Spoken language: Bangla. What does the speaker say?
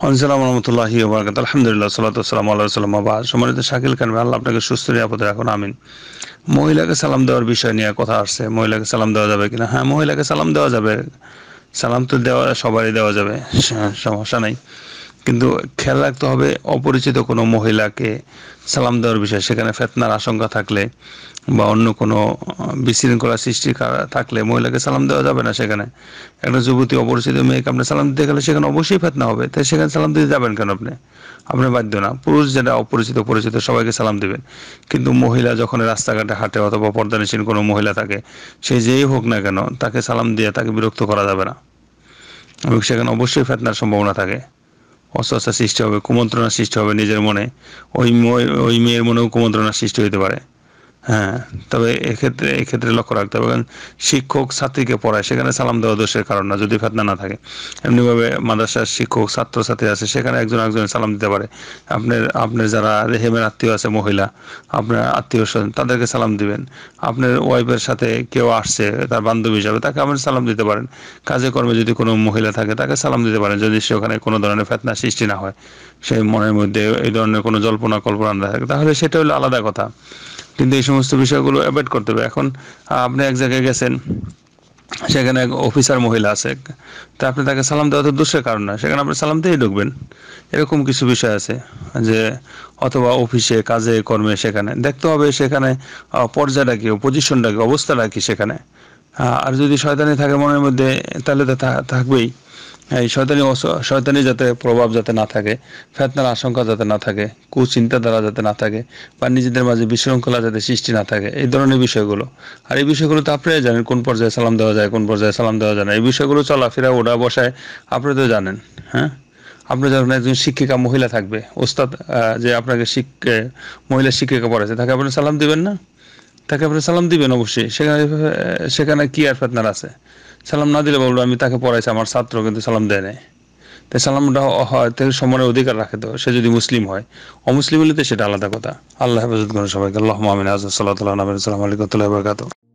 আসসালামু রাহমাতুল্লাহি ওয়া বারাকাতুহু। আলহামদুলিল্লাহ, সালাতু ওয়াসসালামু আলা রাসূলিল্লাহ, ওয়া বা'দ। সম্মানিত শাকিল খান ভাই, আল্লাহ আপনাকে সুস্থ নিরাপদে রাখুন, আমিন। মহিলাকে সালাম দেওয়ার বিষয় নিয়ে কথা আসছে। মহিলাকে সালাম দেওয়া যাবে কিনা? হ্যাঁ, মহিলাকে সালাম দেওয়া যাবে। সালাম তো দেওয়া সবারই দেওয়া যাবে, সমস্যা নাই। কিন্তু খেয়াল রাখতে হবে, অপরিচিত কোনো মহিলাকে সালাম দেওয়ার বিষয়, সেখানে ফিতনার আশঙ্কা থাকলে বা অন্য কোনো বিশৃঙ্খলা সৃষ্টি থাকলে মহিলাকে সালাম দেওয়া যাবে না। সেখানে একটা যুবতী অপরিচিত মেয়েকে আপনি সালাম দিতে গেলে সেখানে অবশ্যই ফিতনা হবে। তাই সেখানে সালাম দিতে যাবেন কেন আপনি? আপনি বাধ্য না। পুরুষ যেটা অপরিচিত পরিচিত সবাইকে সালাম দিবেন। কিন্তু মহিলা যখন রাস্তাঘাটে হাঁটে অথবা পর্দানিসীন কোনো মহিলা থাকে, সে যেই হোক না কেন, তাকে সালাম দিয়ে তাকে বিরক্ত করা যাবে না। এবং সেখানে অবশ্যই ফিতনার সম্ভাবনা থাকে। অস্বস্থার সৃষ্টি হবে, কুমন্ত্রণার সৃষ্টি হবে নিজের মনে। ওই মেয়ের মনেও কুমন্ত্রণার সৃষ্টি হতে পারে। হ্যাঁ, তবে এক্ষেত্রে লক্ষ্য রাখতে হবে, কারণ শিক্ষক ছাত্রীকে পড়ায়, সেখানে সালাম দেওয়া দোষের কারণ না, যদি ফিতনা না থাকে। এমনিভাবে মাদ্রাসার শিক্ষক ছাত্রছাত্রী আছে, সেখানে একজন একজনের সালাম দিতে পারে। আপনার যারা রেহেমের আত্মীয় আছে মহিলা, আপনার আত্মীয় স্বজন, তাদেরকে সালাম দিবেন। আপনার ওয়াইফের সাথে কেউ আসছে তার বান্ধবী হিসাবে, তাকে আপনি সালাম দিতে পারেন। কাজে কর্মে যদি কোনো মহিলা থাকে তাকে সালাম দিতে পারেন, যদি সেখানে কোনো ধরনের ফিতনা সৃষ্টি না হয়, সেই মনের মধ্যে এই ধরনের কোনো জল্পনা কল্পনা না থাকে, তাহলে সেটা হলো আলাদা কথা। কিন্তু এই সমস্ত বিষয়গুলো অ্যাভয়েড করতে হবে। এখন আপনি এক জায়গায় গেছেন, সেখানে এক অফিসার মহিলা আছে, তা আপনি তাকে সালাম দেওয়া তো দোষের কারণ না, সেখানে আপনি সালাম দিয়েই ঢুকবেন। এরকম কিছু বিষয় আছে যে, অথবা অফিসে কাজে কর্মে সেখানে দেখতে হবে সেখানে পর্যায়টা কি, পজিশনটা কি, অবস্থাটা কি সেখানে। আর যদি শয়তানি থাকে মনের মধ্যে, তাহলে তো থাকবেই। এই শয়তানি যাতে প্রভাব যাতে না থাকে, ফিতনার আশঙ্কা যাতে না থাকে, কুচিন্তাধারা যাতে না থাকে, বা নিজেদের মাঝে বিশৃঙ্খলা যাতে সৃষ্টি না থাকে, এই ধরনের বিষয়গুলো। আর এই বিষয়গুলো তো আপনারাই জানেন, কোন পর্যায়ে সালাম দেওয়া যায়, কোন পর্যায়ে সালাম দেওয়া যায় না। এই বিষয়গুলো চলাফেরা ওঠা বসায় আপনি তো জানেন। হ্যাঁ, আপনি যখন একজন শিক্ষিকা মহিলা থাকবে, ওস্তাদ, যে আপনাকে মহিলা শিক্ষিকা পড়াচ্ছে, তাকে আপনি সালাম দিবেন না? তাকে আপনি সালাম দিবেন অবশ্যই। সেখানে কি আর ফিতনার আছে? সালাম না দিলে বলবো আমি তাকে পড়াইছি, আমার ছাত্র কিন্তু সালাম দেয় নাই। তাই সালামটা হয় তাকে সম্মানের অধিকার রাখে, তো সে যদি মুসলিম হয়। অমুসলিম হলে তো সেটা আলাদা কথা। আল্লাহ হেফাজত করেন সবাইকে। আল্লাহুম্মা আমিন। সাল্লাল্লাহু আলাইহি ওয়া সাল্লাম।